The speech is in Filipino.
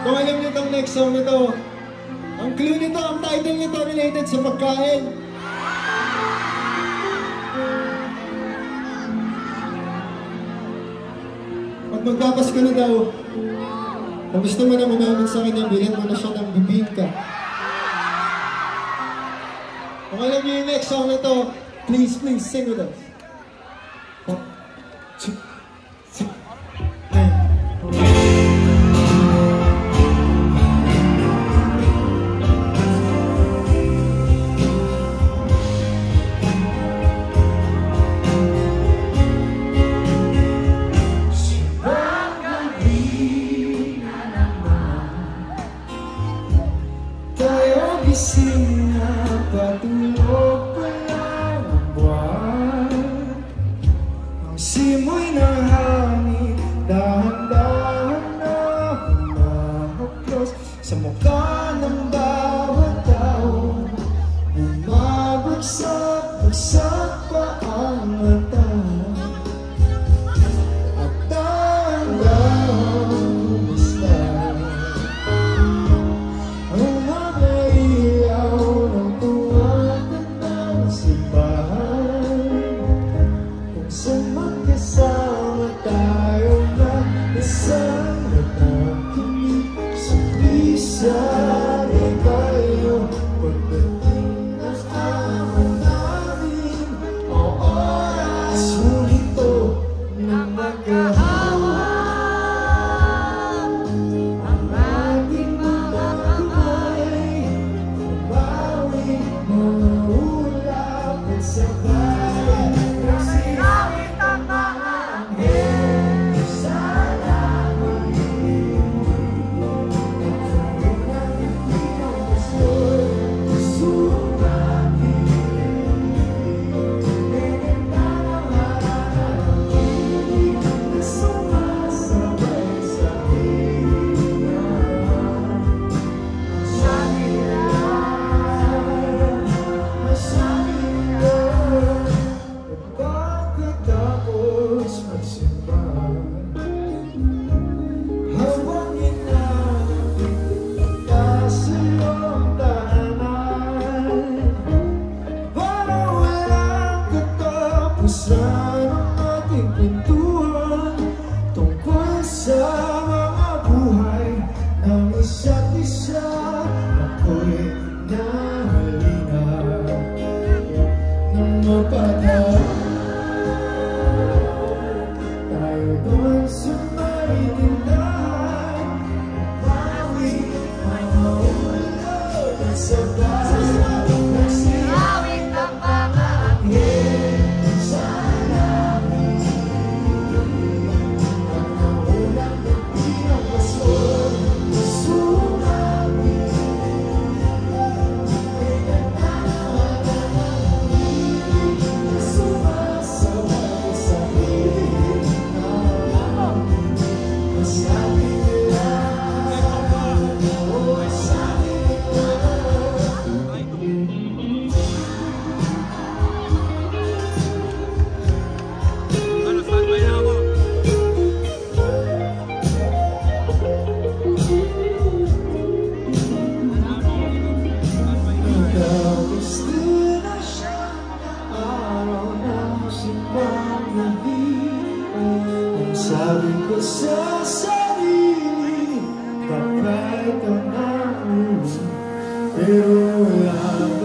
Kung alam niyo itong next song nito, ang clue nito, ang title nito related sa pagkain. Pag magpapasko na daw, kung gusto mo na umamin sa kanya, bilhin mo na siya ng bibingka. Kung alam niyo yung next song nito, please sing with us. 1, 2, 3, 9. Gising na patulog pa lang ang buwan. Ang simoy ng hangin dahan-dahan na humahaplos sa mukha ng bawat tao. Bumabagsak pa ang mata at dahan-dahan bumista ang mga ilaw ng tuwagan ng simbahan, kung saan magkasama tayo na isang natakinig sa pisan ay kayo. Pagdating ng araw namin o oras nito na magkahawa, ang ating mga kamay bumawi, mga ulap at sabay sinawit ang mga anghel sa langit. Nagtulog ng ipinang pastor, sumagi binenta ng harap-harap na sumasabay sa hirap. Masabi na pagkatapos magsimba, habang hinanapin pagkasilong tahanan, para walang katapusan ang ating kwentuhan tungkol sa mga buhay ng isa't isa. Ako'y nahalina ng mapadaan tayo doon sa may tindahan, bawi mga ulog at sabay nagsinawit ang mga anghel sa langit. Ang naulang ng pinapasol sumagi binenta ng hangin na sumasaway sa hirap. Masabi nila, masabi nila. Tapos din na siyang araw ng simbang gabi. Ang sabi ko sa sarili, bakit ka na uwi? Pero wala